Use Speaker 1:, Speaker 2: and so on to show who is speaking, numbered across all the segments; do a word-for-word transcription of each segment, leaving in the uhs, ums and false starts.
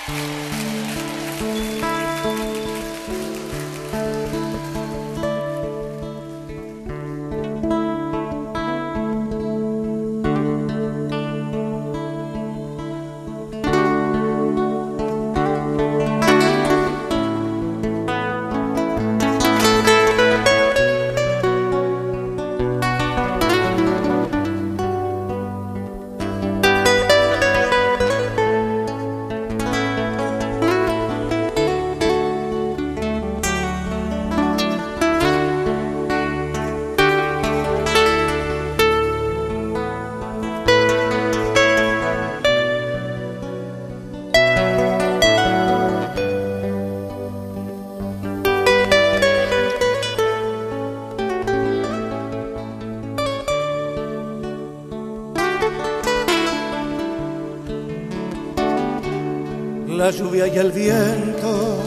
Speaker 1: La lluvia y el viento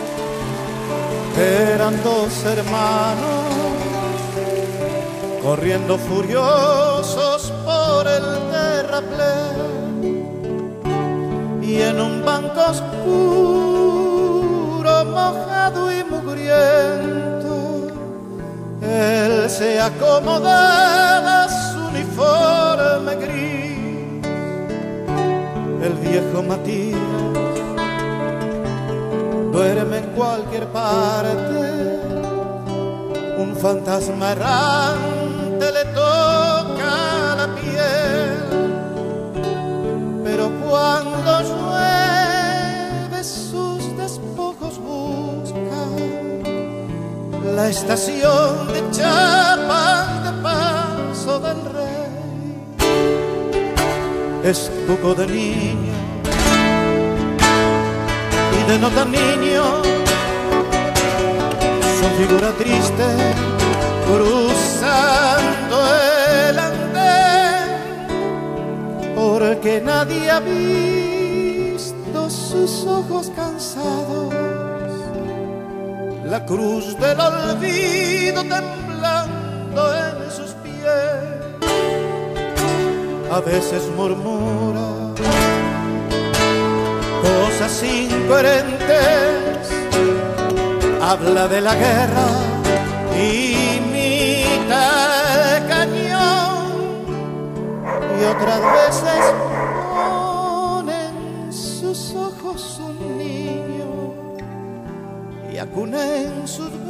Speaker 1: eran dos hermanos corriendo furiosos por el terraplén, y en un banco oscuro, mojado y mugriento, él se acomodaba su uniforme gris. El viejo Matías duerme en cualquier parte, un fantasma errante le toca la piel, pero cuando llueve sus despojos busca la estación de chapas de paso del rey. Es poco de niño de no tan niño, su figura triste cruzando el andén, porque nadie ha visto sus ojos cansados, la cruz del olvido temblando en sus pies. A veces murmura cosas incoherentes, habla de la guerra, imita el cañón, y otras veces pone en sus ojos un niño y acuna en sus